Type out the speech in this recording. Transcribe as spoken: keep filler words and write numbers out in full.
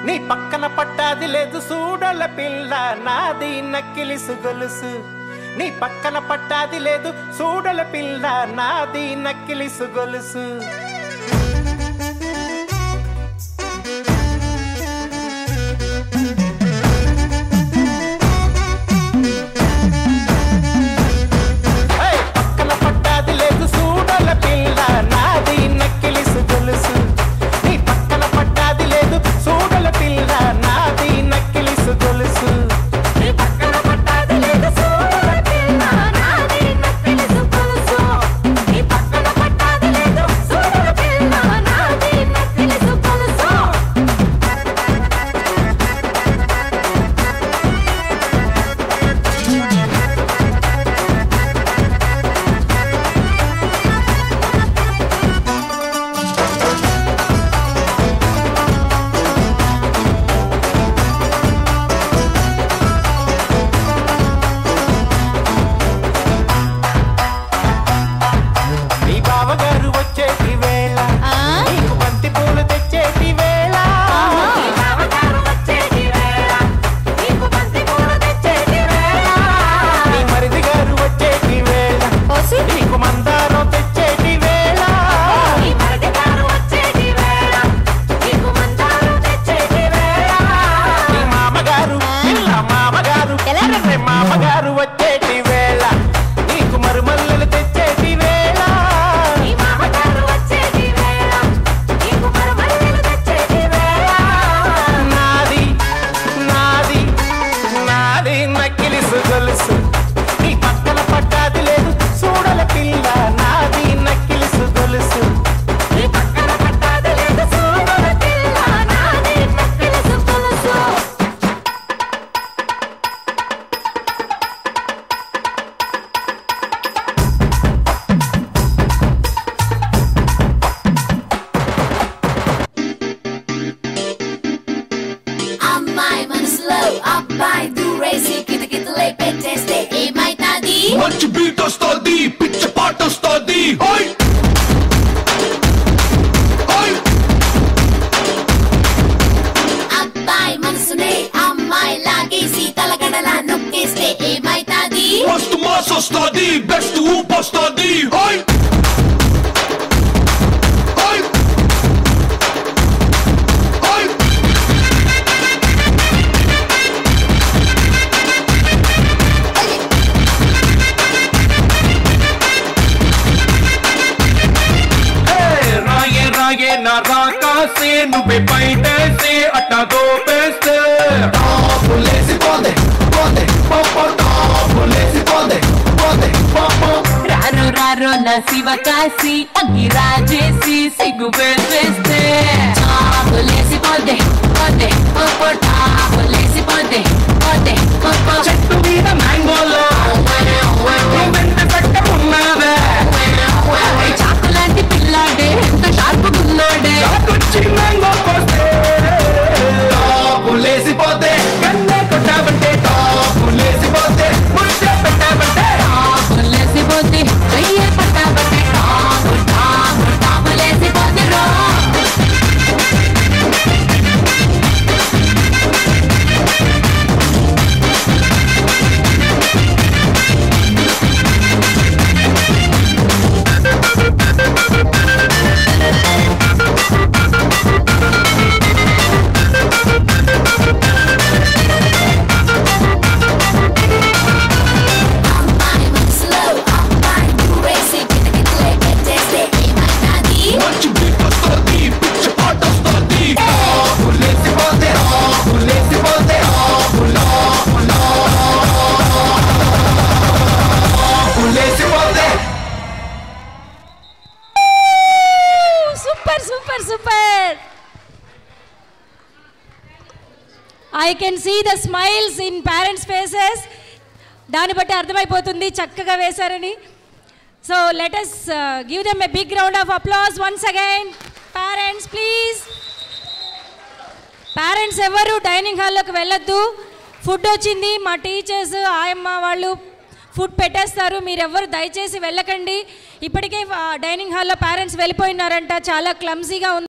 నీ పక్కన పట్టాది లేదు సూడల పిల్ల నాది నక్కిలిసు గొలుసు నీ పక్కన పట్టాది లేదు సూడల పిల్ల నాది నక్కిలిసు గొలుసు పక్కన పట్టాది లేదు సూడల పిల్ల నాది నక్కిలిసు గొలుసు నీ పక్కన పట్టాది లేదు సూడల పిల్ల నాది నక్కిలిసు గొలుసు నీ పక్కన పట్టాది లేదు సూడల పిల్ల నాది నక్కిలిసు గొలుసు నీ పక్కన పట్టాది లేదు సూడల పిల్ల నాది నక్కిలిసు గొలుసు నీ బావగారు వచ్చేటి వేళ నీకు బంతి పూలు తెచ్చేటి వేళ నీ బావగారు వచ్చేటి వేళ నీకు బంతి పూలు తెచ్చేటి వేళ నీ మరిది గారు వచ్చేటి వేళ నీకు మందారం తెచ్చేటి వేళ నీ మరిది గారు వచ్చేటి వేళ నీకు మందారం తెచ్చేటి వేళ నీ మామగారు పిల్ల మామగారు రే మామగారు వచ్చేటి వేళ నీకు మరుమల్లెలు తెచ్చేటి వేళ నీ మామగారు వచ్చేటి వేళ నీకు మరుమల్లెలు తెచ్చేటి వేళ నాది నాది నాది నక్కిలిసు గొలుసు నీ పక్కన పట్టాది లేదు సూడల పిల్ల నాది నక్కిలిసు గొలుసు నీ పక్కన పట్టాది లేదు సూడల పిల్ల నాది నక్కిలిసు గొలుసు అమ్మాయి మనసులో అబ్బాయి దూరేసి కితకితలే పెట్టేస్తే ఏమైతాది మంచి బీట్ వస్తుంది పిచ్చ పాట వస్తుంది ఓయ్ ఓయ్ అబ్బాయి మనసునే అమ్మాయి లాగేసి తలగడలా నొక్కేస్తే ఏమైతాది మస్తు మాస్ వస్తుంది బెస్ట్ ఊపు వస్తుంది ఓయ్ ఓయ్ ఓయ్ రాయే రాయే నా రాకాసే నువ్వే బయటేసే అట్టా దోపేస్తే టాపులేసి పోదే పోదే పాపా టాపులేసి పోదే పోదే పాపా రారో రారో నా శివ కాసి అగ్గి రాజేసి సిగ్గు వేసేస్తే టాపులేసి పోదే పోదే పోపో టాపులేసి పోదే పోదే పోపో చెట్టు మీద మ్యాంగోలో వెంట పెట్ట ఉన్నావే చాకులాంటి పిల్లాడే ఎంత షార్పు గుల్లోడే చాకొచ్చి మ్యాంగో కోస్తే టాపులేసి పోతే కన్నే కొట్టావంటే టాపులేసి పోతే ముచ్చే పెట్టావంటే టాపులేసి పోతే చెయ్యే పట్టాబట్టే టాపు టాపు టాపులేసి పోతే రో అమ్మాయి మనసులో అబ్బాయి దూరేసి కితకితలే పెట్టేస్తే ఏమైతాది మంచి బీట్ వస్తుంది పిచ్చ పాట వస్తుంది టాపులేసి పోతే టాపులేసి పోతే టాపులేసి పోతే super super super I can see the smiles in parents faces దాన్ని బట్టి అర్థమైపోతుంది చక్కగా వేశారని so let us give them a big round of applause once again parents please parents ఎవరు డైనింగ్ హాల్లోకి వెళ్ళొద్దు ఫుడ్ వచ్చింది మా టీచర్స్ ఆయమ్మ వాళ్ళు ఫుడ్ పెట్టేస్తారు మీరెవ్వరు దయచేసి వెళ్ళకండి ఇప్పటికే డైనింగ్ హాల్లో పేరెంట్స్ వెళ్ళిపోయినారంట చాలా క్లమ్జీగా ఉంది